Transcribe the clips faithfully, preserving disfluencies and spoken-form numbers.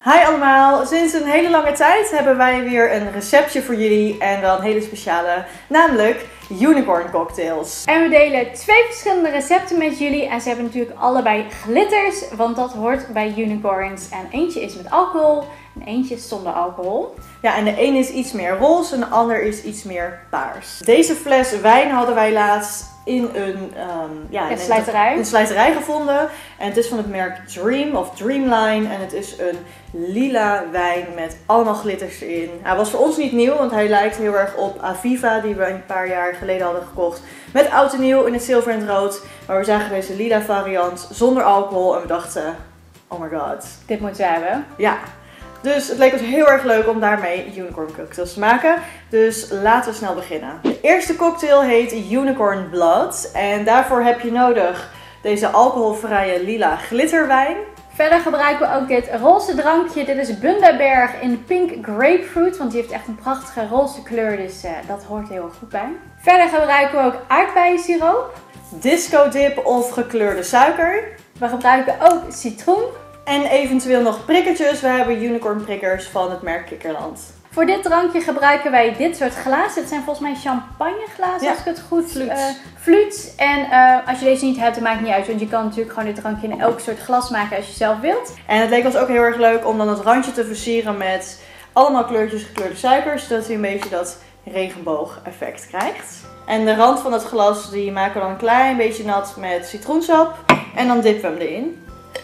Hi allemaal, sinds een hele lange tijd hebben wij weer een receptje voor jullie en wel een hele speciale, namelijk unicorn cocktails. En we delen twee verschillende recepten met jullie en ze hebben natuurlijk allebei glitters, want dat hoort bij unicorns. En eentje is met alcohol en eentje is zonder alcohol. Ja, en de een is iets meer roze en de ander is iets meer paars. Deze fles wijn hadden wij laatst in een, um, ja, een slijterij. een slijterij gevonden. En het is van het merk Dream of Dreamline. En het is een lila wijn met allemaal glitters erin. Hij was voor ons niet nieuw, want hij lijkt heel erg op Aviva, die we een paar jaar geleden hadden gekocht. Met oud en nieuw in het zilver en het rood. Maar we zagen deze lila variant zonder alcohol en we dachten, oh my god. Dit moeten we hebben. Ja. Dus het leek ons heel erg leuk om daarmee unicorn cocktails te maken. Dus laten we snel beginnen. De eerste cocktail heet Unicorn Blood. En daarvoor heb je nodig deze alcoholvrije lila glitterwijn. Verder gebruiken we ook dit roze drankje. Dit is Bundaberg in Pink Grapefruit. Want die heeft echt een prachtige roze kleur. Dus uh, dat hoort heel goed bij. Verder gebruiken we ook aardbeiensiroop. Disco dip of gekleurde suiker. We gebruiken ook citroen. En eventueel nog prikkertjes. We hebben unicorn prikkers van het merk Kikkerland. Voor dit drankje gebruiken wij dit soort glazen. Het zijn volgens mij champagneglazen, ja, als ik het goed fluits. Uh, fluits. En uh, als je deze niet hebt, dan maakt het niet uit. Want je kan natuurlijk gewoon dit drankje in elk soort glas maken als je zelf wilt. En het leek ons ook heel erg leuk om dan het randje te versieren met allemaal kleurtjes gekleurde suikers. Zodat hij een beetje dat regenboog effect krijgt. En de rand van het glas die maken we dan een klein beetje nat met citroensap. En dan dippen we hem erin.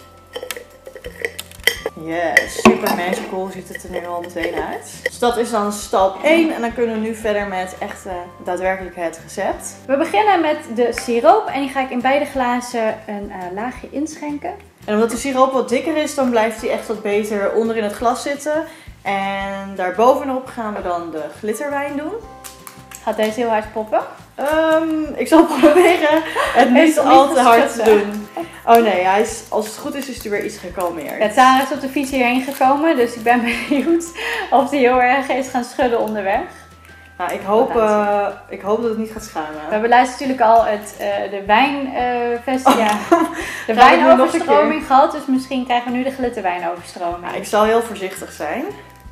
Yes, super magical ziet het er nu al meteen uit. Dus dat is dan stap één en dan kunnen we nu verder met echt uh, daadwerkelijk het recept. We beginnen met de siroop en die ga ik in beide glazen een uh, laagje inschenken. En omdat de siroop wat dikker is, dan blijft hij echt wat beter onder in het glas zitten. En daarbovenop gaan we dan de glitterwijn doen. Gaat deze heel hard poppen? Um, ik zal proberen het niet al te hard te doen. Oh nee, hij is, als het goed is, is hij weer iets gekalmeerd. Ja, Tara is op de fiets hierheen gekomen, dus ik ben benieuwd of hij heel erg is gaan schudden onderweg. Nou, ik hoop, uh, ik hoop dat het niet gaat schuimen. We hebben laatst natuurlijk al het, uh, de wijnfestival, uh, ja, de wijnoverstroming gehad, dus misschien krijgen we nu de glitterwijnoverstroming. Nou, ik zal heel voorzichtig zijn.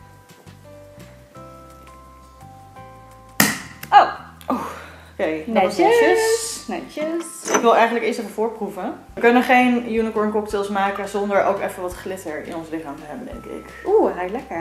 Oh! oh. Oké, okay, netjes. netjes. Ik wil eigenlijk eerst even voorproeven. We kunnen geen unicorn cocktails maken zonder ook even wat glitter in ons lichaam te hebben, denk ik. Oeh, hij lekker.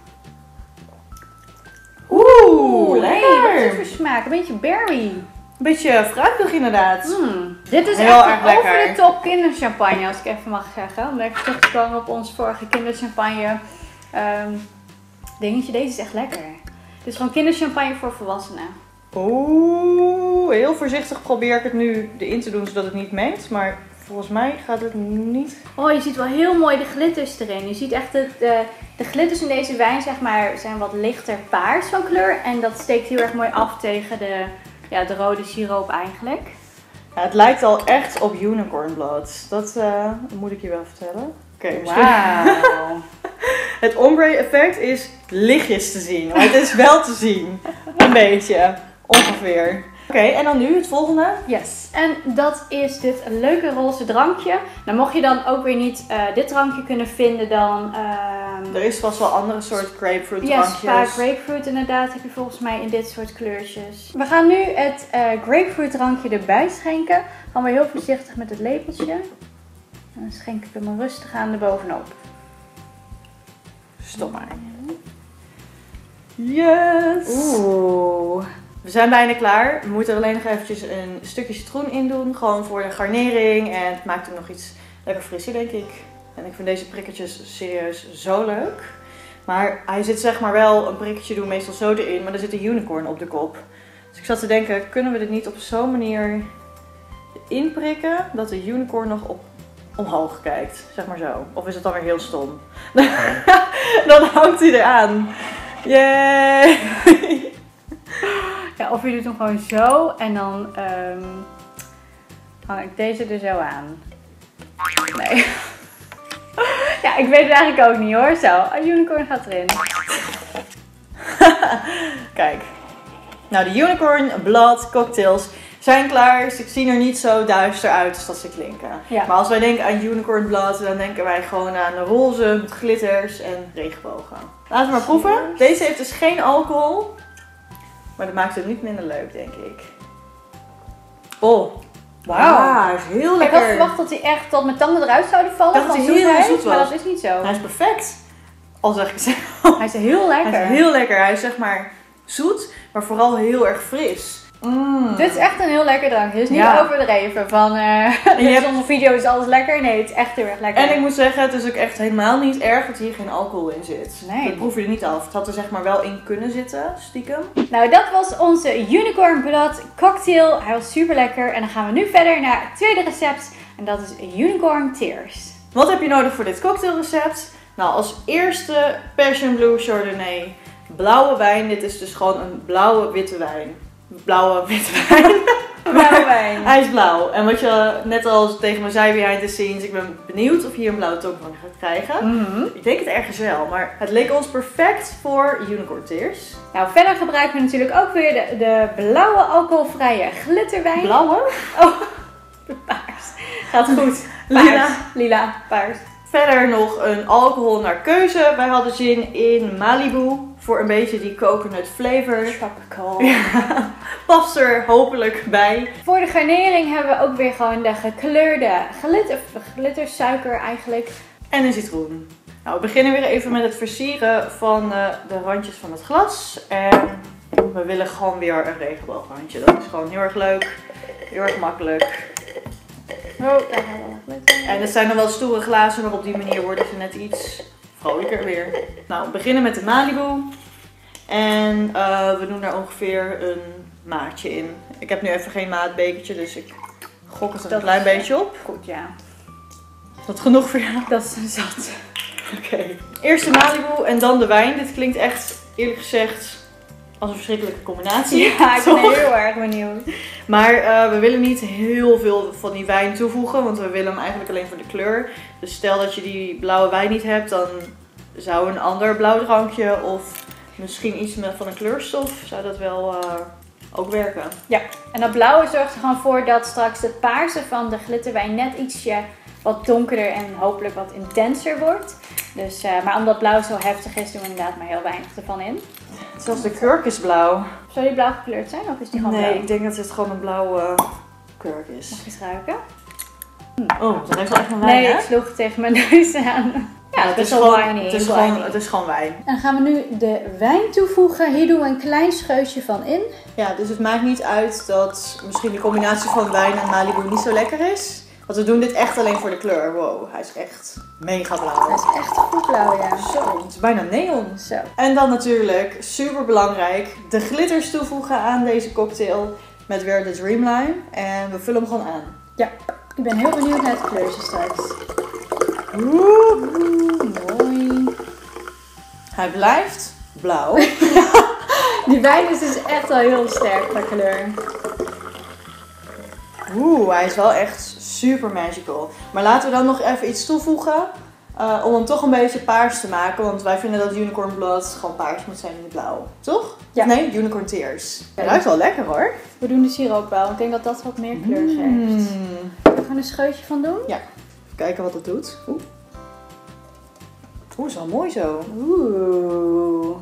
Oeh, Oeh lekker. Hey, wat is het voor smaak? Een beetje berry. Een beetje fruitig inderdaad. Mm. Dit is heel echt erg een lekker. over de top kinderchampagne, als ik even mag zeggen. Om even terug te komen op ons vorige kinderchampagne um, dingetje. Deze is echt lekker. Dit is gewoon kinderchampagne voor volwassenen. Oeh, heel voorzichtig probeer ik het nu erin te doen zodat het niet mengt. Maar volgens mij gaat het niet. Oh, je ziet wel heel mooi de glitters erin. Je ziet echt de, de, de glitters in deze wijn, zeg maar, zijn wat lichter paars van kleur. En dat steekt heel erg mooi af tegen de, ja, de rode siroop eigenlijk. Ja, het lijkt al echt op unicorn blood. Dat uh, moet ik je wel vertellen. Oké, okay, misschien. Wauw. Het ombre effect is lichtjes te zien. Maar het is wel te zien. Een beetje. Ongeveer. Oké, okay, en dan nu het volgende. Yes. En dat is dit leuke roze drankje. Nou, mocht je dan ook weer niet uh, dit drankje kunnen vinden, dan... Uh, er is vast wel andere soort grapefruit yes, drankjes. Ja, grapefruit inderdaad heb je volgens mij in dit soort kleurtjes. We gaan nu het uh, grapefruit drankje erbij schenken. Gaan we heel voorzichtig met het lepeltje. En dan schenk ik hem rustig aan erbovenop. Stop maar. Yes! Oeh. We zijn bijna klaar. We moeten er alleen nog eventjes een stukje citroen in doen. Gewoon voor de garnering. En het maakt hem nog iets lekker frisser, denk ik. En ik vind deze prikkertjes serieus zo leuk. Maar hij zit zeg maar wel, een prikkertje doen meestal zo erin. Maar er zit een unicorn op de kop. Dus ik zat te denken, kunnen we dit niet op zo'n manier inprikken dat de unicorn nog op omhoog kijkt. Zeg maar zo. Of is het dan weer heel stom? Dan hangt hij eraan. Yay! Ja, of je doet hem gewoon zo en dan um, hang ik deze er zo aan. Nee. Ja, ik weet het eigenlijk ook niet hoor. Zo, een unicorn gaat erin. Kijk. Nou, de unicorn blood cocktails zijn klaar. Ze zien er niet zo duister uit als dat ze klinken. Ja. Maar als wij denken aan unicorn blood, dan denken wij gewoon aan roze met glitters en regenbogen. Laten we maar proeven. Deze heeft dus geen alcohol. Maar dat maakt het niet minder leuk, denk ik. Oh, wauw. Ja, hij is heel lekker. Ik had verwacht dat hij echt tot mijn tanden eruit zouden vallen. Dat van hij heel zoetheid, zoet was. Maar dat is niet zo. Hij is perfect. Al zeg ik het zelf. Hij is heel lekker. Hij is heel lekker. Hij is zeg maar zoet, maar vooral heel erg fris. Mm. Dit is echt een heel lekker drankje. Het is niet Ja. overdreven van uh, je hebt... onze video is alles lekker. Nee, het is echt heel erg lekker. En ik moet zeggen, het is ook echt helemaal niet erg dat hier geen alcohol in zit. Nee. Dat proef je er niet af. Het had er zeg maar wel in kunnen zitten, stiekem. Nou, dat was onze Unicorn Blood cocktail. Hij was super lekker. En dan gaan we nu verder naar het tweede recept. En dat is Unicorn Tears. Wat heb je nodig voor dit cocktailrecept? Nou, als eerste Passion Blue Chardonnay. Blauwe wijn. Dit is dus gewoon een blauwe witte wijn. Blauwe witte wijn. Blauwe wijn. Hij is blauw. En wat je net al tegen me zei behind the scenes, ik ben benieuwd of je hier een blauwe tong van gaat krijgen. Mm-hmm. Ik denk het ergens wel, maar het leek ons perfect voor Unicorn Tears. Nou, verder gebruiken we natuurlijk ook weer de, de blauwe alcoholvrije glitterwijn. Blauwe? Oh, paars. Gaat goed. Paars. Lila. Lila, paars. Verder nog een alcohol naar keuze. Wij hadden zin in Malibu voor een beetje die coconut flavor. Tropical. Ja, past er hopelijk bij. Voor de garnering hebben we ook weer gewoon de gekleurde glitter, glittersuiker eigenlijk. En een citroen. Nou, we beginnen weer even met het versieren van uh, de randjes van het glas. En we willen gewoon weer een regenboograndje. Dat is gewoon heel erg leuk. Heel erg makkelijk. Oh, daar gaan we glitter. En het zijn dan wel stoere glazen, maar op die manier worden ze net iets vrolijker weer. Nou, we beginnen met de Malibu. En uh, we doen daar ongeveer een maatje in. Ik heb nu even geen maatbekertje, dus ik gok het er een klein beetje op. Goed, ja. Is dat genoeg voor jou? Dat is zat. Oké. Okay. Eerst de Malibu en dan de wijn. Dit klinkt echt, eerlijk gezegd, als een verschrikkelijke combinatie. Ja, ik ben heel erg benieuwd. Maar uh, we willen niet heel veel van die wijn toevoegen, want we willen hem eigenlijk alleen voor de kleur. Dus stel dat je die blauwe wijn niet hebt, dan zou een ander blauw drankje of misschien iets met, van een kleurstof, zou dat wel uh, ook werken. Ja, en dat blauwe zorgt er gewoon voor dat straks het paarse van de glitterwijn net ietsje wat donkerder en hopelijk wat intenser wordt. Dus, uh, maar omdat blauw zo heftig is, doen we inderdaad maar heel weinig ervan in. Zelfs de kurk is blauw. Zou die blauw gekleurd zijn of is die gewoon nee, blauw? Nee, ik denk dat het gewoon een blauwe kurk is. Mag ik eens ruiken? Oh, dat heeft wel echt een wijn, Nee, hè? ik sloeg tegen mijn neus aan. Ja, Ja, het het, is is wel gewoon, winey. het, is gewoon, het is gewoon wijn. En dan gaan we nu de wijn toevoegen. Hier doen we een klein scheutje van in. Ja, dus het maakt niet uit dat misschien de combinatie van wijn en Malibu niet zo lekker is. Want we doen dit echt alleen voor de kleur. Wow, hij is echt mega blauw. Hij is echt goed blauw, ja. Zo, het is bijna neon. Zo. En dan natuurlijk, super belangrijk, de glitters toevoegen aan deze cocktail. Met weer de Dreamline. En we vullen hem gewoon aan. Ja, ik ben heel benieuwd naar het kleurtje straks. Oeh, Mooi. hij blijft blauw. Die wijn is dus echt wel heel sterk qua kleur. Oeh, hij is wel echt super magical. Maar laten we dan nog even iets toevoegen. Uh, om hem toch een beetje paars te maken. Want wij vinden dat Unicorn Blood gewoon paars moet zijn in het blauw. Toch? Ja. Nee, Unicorn Tears. Hij ruikt wel lekker hoor. We doen de siroop wel. Ik denk dat dat wat meer kleur geeft. Mm. We gaan een scheutje van doen. Ja. Even kijken wat het doet. Oeh. Oeh, is wel mooi zo. Oeh.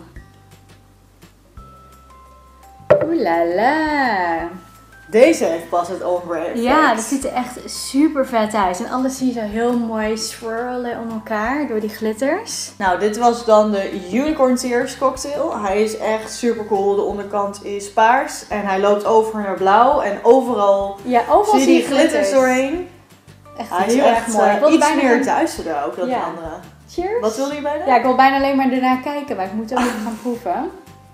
Oeh la la. Deze heeft pas het ombre effect. Ja, dat ziet er echt super vet uit. En alles zie je zo heel mooi swirlen om elkaar door die glitters. Nou, dit was dan de Unicorn Tears cocktail. Hij is echt super cool. De onderkant is paars en hij loopt over naar blauw. En overal, Ja, overal zie je die glitters doorheen. Echt Hij is heel erg echt mooi. Ik uh, wilde iets bijna meer gaan- duisterder ook dan Ja. de andere. Cheers. Wat wilde je bijna? Ja, ik wil bijna alleen maar ernaar kijken, maar ik moet ook even gaan proeven.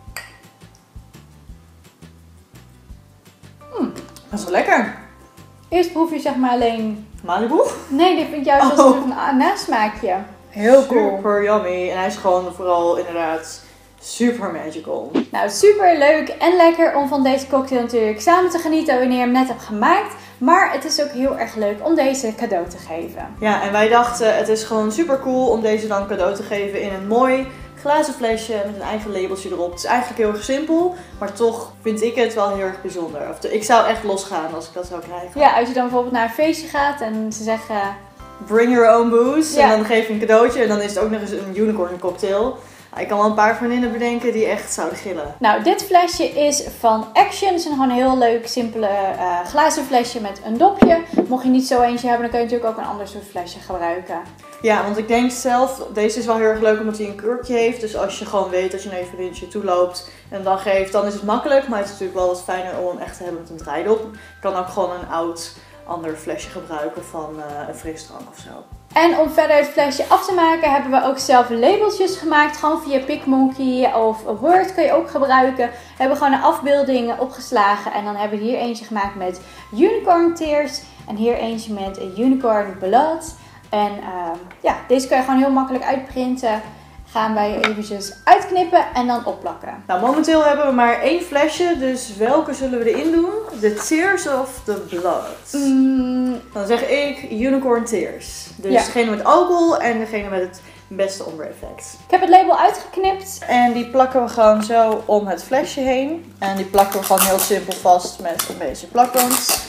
Dat is wel lekker. Eerst proef je zeg maar alleen... Malibu. Nee, dit vind ik juist als Oh. een na- nasmaakje. Heel cool. Super yummy. En hij is gewoon vooral inderdaad super magical. Nou, super leuk en lekker om van deze cocktail natuurlijk samen te genieten wanneer je hem net hebt gemaakt. Maar het is ook heel erg leuk om deze cadeau te geven. Ja, en wij dachten het is gewoon super cool om deze dan cadeau te geven in een mooi glazen flesje met een eigen labeltje erop. Het is eigenlijk heel erg simpel, maar toch vind ik het wel heel erg bijzonder. Of de, ik zou echt losgaan als ik dat zou krijgen. Ja, als je dan bijvoorbeeld naar een feestje gaat en ze zeggen... Bring your own booze. Ja. En dan geef je een cadeautje en dan is het ook nog eens een unicorn cocktail. Ik kan wel een paar vriendinnen bedenken die echt zouden gillen. Nou, dit flesje is van Action. Het is gewoon een heel leuk, simpele uh, glazen flesje met een dopje. Mocht je niet zo eentje hebben, dan kun je natuurlijk ook een ander soort flesje gebruiken. Ja, want ik denk zelf, deze is wel heel erg leuk omdat hij een kurkje heeft. Dus als je gewoon weet dat je naar je vriendinnetje toe loopt en dan geeft, dan is het makkelijk. Maar het is natuurlijk wel wat fijner om hem echt te hebben met een draaidop. Je kan ook gewoon een oud ander flesje gebruiken van uh, een frisdrank of zo. En om verder het flesje af te maken hebben we ook zelf labeltjes gemaakt. Gewoon via PicMonkey of Word kun je ook gebruiken. We hebben gewoon een afbeelding opgeslagen. En dan hebben we hier eentje gemaakt met Unicorn Tears. En hier eentje met Unicorn Blood. En uh, ja, deze kun je gewoon heel makkelijk uitprinten. Gaan wij eventjes uitknippen en dan opplakken. Nou, momenteel hebben we maar één flesje, dus welke zullen we erin doen? De Tears of the Blood? Mm. Dan zeg ik Unicorn Tears. Dus Ja. degene met alcohol en degene met het beste ombre effect. Ik heb het label uitgeknipt. En die plakken we gewoon zo om het flesje heen. En die plakken we gewoon heel simpel vast met een beetje plakband.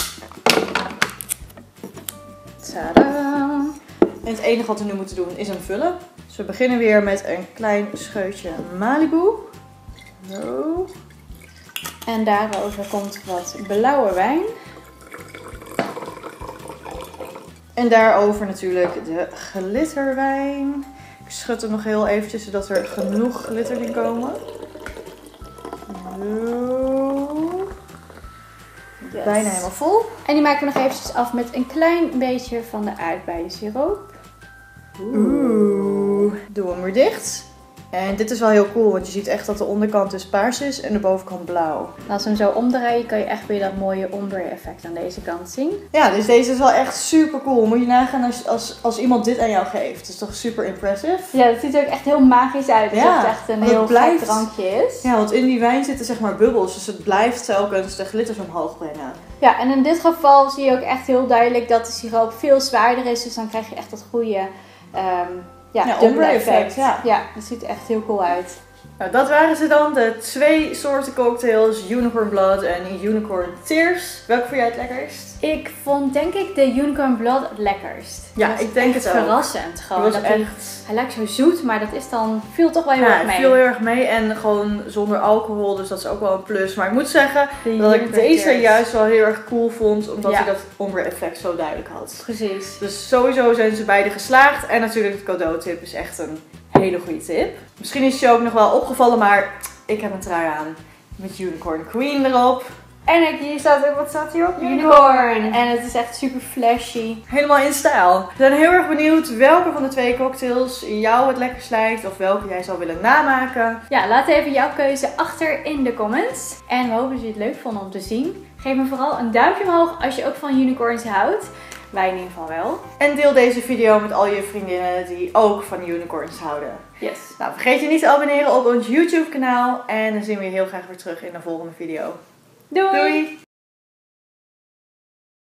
Tadaa. En het enige wat we nu moeten doen is hem vullen. Dus we beginnen weer met een klein scheutje Malibu. Zo. En daarover komt wat blauwe wijn. En daarover natuurlijk de glitterwijn. Ik schud hem nog heel eventjes zodat er genoeg glitter in komen. Zo. Yes. Bijna helemaal vol. En die maken we nog eventjes af met een klein beetje van de aardbeiensiroop. Oeh. Doe hem weer dicht. En dit is wel heel cool, want je ziet echt dat de onderkant dus paars is en de bovenkant blauw. En als we hem zo omdraaien, kan je echt weer dat mooie ombre effect aan deze kant zien. Ja, dus deze is wel echt super cool. Moet je nagaan als, als, als iemand dit aan jou geeft. Dat is toch super impressive? Ja, dat ziet er ook echt heel magisch uit. Alsof Ja, het echt een want het heel blijft- gek drankje is. Ja, want in die wijn zitten zeg maar bubbels, dus het blijft telkens de glitters omhoog brengen. Ja, en in dit geval zie je ook echt heel duidelijk dat de siroop veel zwaarder is. Dus dan krijg je echt dat goede um, ja, Ja, dubbele ombre effect, ja. Ja, dat ziet er echt heel cool uit. Nou, dat waren ze dan, de twee soorten cocktails, Unicorn Blood en Unicorn Tears. Welke vond jij het lekkerst? Ik vond denk ik de Unicorn Blood het lekkerst. Ja, Dat was ik denk echt het ook. verrassend. Gewoon, Die was dat hij, echt... hij lijkt zo zoet, maar dat is dan, viel toch wel heel Ja, erg het mee. viel heel erg mee en gewoon zonder alcohol, dus dat is ook wel een plus. Maar ik moet zeggen De dat ik Unicorn deze Tears. juist wel heel erg cool vond, omdat Ja. hij dat ombre effect zo duidelijk had. Precies. Dus sowieso zijn ze beide geslaagd. En natuurlijk het cadeautip is echt een hele goede tip. Misschien is het je ook nog wel opgevallen, maar ik heb een trui aan met Unicorn Queen erop. En ik, hier staat ook, wat staat hierop? Unicorn. En het is echt super flashy. Helemaal in stijl. We zijn heel erg benieuwd welke van de twee cocktails jou het lekkerst lijkt of welke jij zou willen namaken. Ja, laat even jouw keuze achter in de comments. En we hopen dat jullie het leuk vonden om te zien. Geef me vooral een duimpje omhoog als je ook van unicorns houdt. Wij in ieder geval wel. En deel deze video met al je vriendinnen die ook van unicorns houden. Yes. Nou, vergeet je niet te abonneren op ons YouTube kanaal. En dan zien we je heel graag weer terug in de volgende video. Doei! Doei!